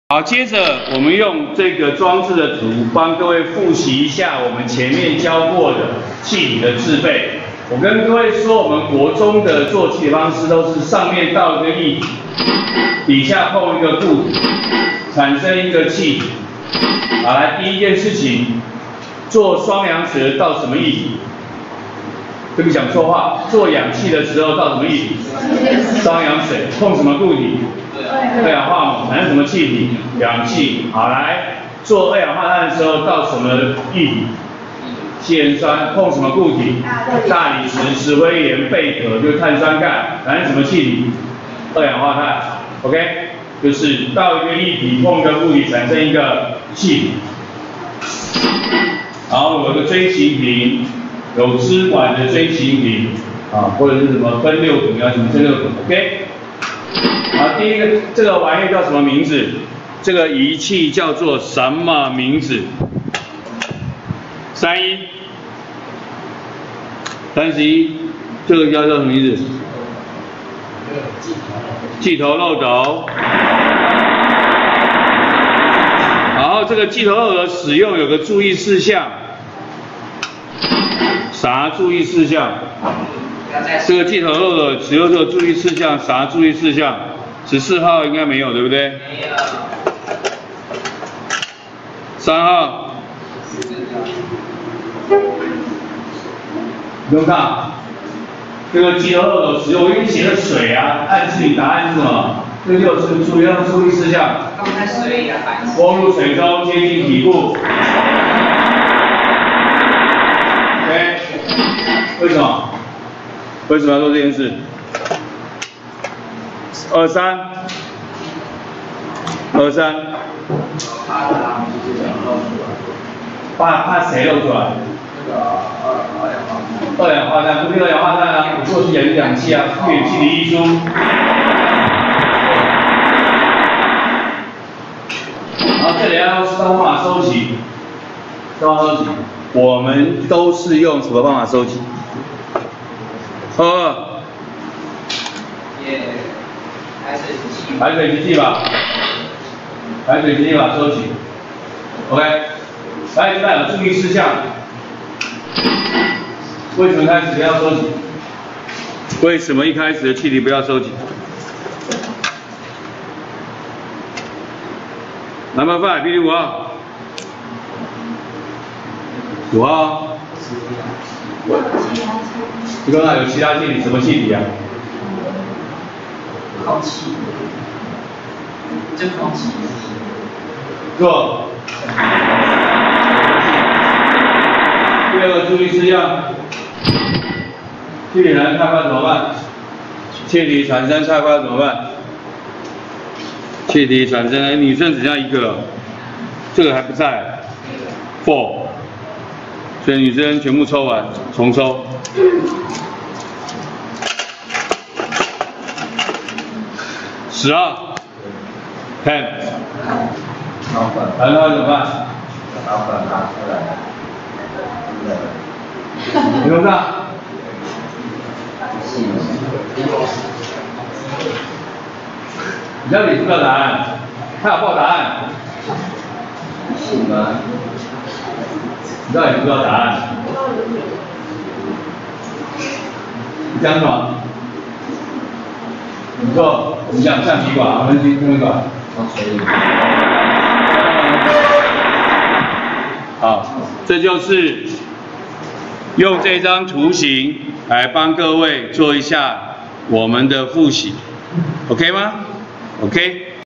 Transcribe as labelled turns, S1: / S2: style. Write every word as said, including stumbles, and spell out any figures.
S1: 好，接着我们用这个装置的图帮各位复习一下我们前面教过的气体的制备。我跟各位说，我们国中的做气体方式都是上面倒一个液体，底下碰一个固体，产生一个气体。好，来第一件事情，做双氧水的倒什么液体？对不起，讲错话。做氧气的时候倒什么液体？双氧水。碰什么固体？二氧化锰。产生什么气体？氧气。好，来做二氧化碳的时候倒什么液体？稀盐酸。碰什么固体？大理石、石灰岩、贝壳，就是碳酸钙。产生什么气体？二氧化碳。OK， 就是倒一个液体碰一个固体产生一个气体。然后有一个锥形瓶。有支管的锥形瓶啊，或者是什么分六孔啊，什么这六孔 ，OK。好，第一个这个玩意叫什么名字？这个仪器叫做什么名字？三一，三十一，这个叫做什么名字？计头漏斗。然后这个计头漏斗使用有个注意事项。啥注意事项？这个计头漏斗使用这个注意事项，啥注意事项？十四号应该没有，对不对？没有。三号。不用看，这个计头漏斗使用，我给你写的水啊，暗示你答案是什么？这个就是注意要注意事项。刚才水呀，拨入水中，接近底部。为什么？为什么要做这件事？二三，二三，怕怕谁漏出来？二氧化碳，不是二氧化碳啊，我做是氧氧气啊，氧气的溢出。然后这里要用方法收集，方法收集，我们都是用什么方法收集？二，排水机器，排水机器吧，排水机器吧，收集 ，OK， 来，现在有注意事项，为什么开始不要收集？为什么一开始的气体不要收集 ？Number five， B D 五号，五号。你刚刚有其他气体，什么气体啊？空气。这空气。错。第二个注意事项，气体产生太快怎么办？气体产生太快怎么办？气体产生，哎，女生只剩一个了，这个还不在。four。所以女生全部抽完，重抽。十二 ，ten。然后怎么办？你弄上。你到底知不知道答案？他有报答案。是吗？你到底知不知道答案？你讲什么？你说，你讲橡皮管，我们听橡皮管。好，这就是用这张图形来帮各位做一下我们的复习 ，OK 吗 ？OK。